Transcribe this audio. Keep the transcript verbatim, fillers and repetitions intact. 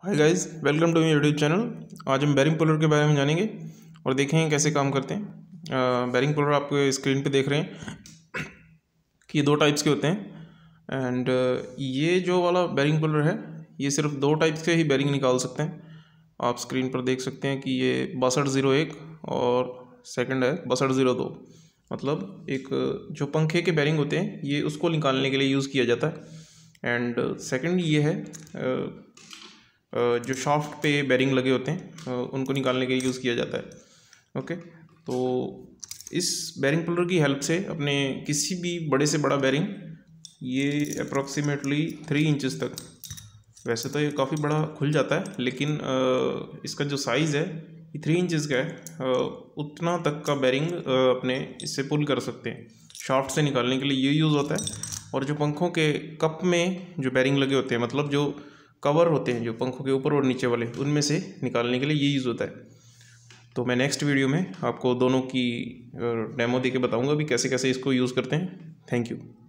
Hi guys, welcome to my YouTube channel. आज हम bearing puller के बारे में जानेंगे और देखेंगे कैसे काम करते हैं। बेरिंग पुलर आप स्क्रीन पे देख रहे हैं कि दो टाइप्स के होते हैं। एंड ये जो वाला बेरिंग पुलर है ये सिर्फ दो टाइप्स के ही बेरिंग निकाल सकते हैं। आप स्क्रीन पर देख सकते हैं कि ये बासठ ज़ीरो एक और सेकंड है बासठ ज़ीरो दो। मतलब एक जो पंखे के बेरिंग होते हैं ये उसको निकालने के लिए यूज़ किया जाता है। एंड सेकंड ये है जो शाफ्ट पे बेरिंग लगे होते हैं उनको निकालने के लिए यूज़ किया जाता है। ओके, तो इस बेरिंग पुलर की हेल्प से अपने किसी भी बड़े से बड़ा बेरिंग, ये अप्रॉक्सीमेटली थ्री इंचज़ तक, वैसे तो ये काफ़ी बड़ा खुल जाता है लेकिन इसका जो साइज़ है ये थ्री इंचज़ का है, उतना तक का बेरिंग अपने इससे पुल कर सकते हैं। शाफ्ट से निकालने के लिए ये यूज़ होता है। और जो पंखों के कप में जो बेरिंग लगे होते हैं, मतलब जो कवर होते हैं जो पंखों के ऊपर और नीचे वाले, उनमें से निकालने के लिए ये यूज़ होता है। तो मैं नेक्स्ट वीडियो में आपको दोनों की डेमो दे के बताऊँगा भी कैसे कैसे इसको यूज़ करते हैं। Thank you.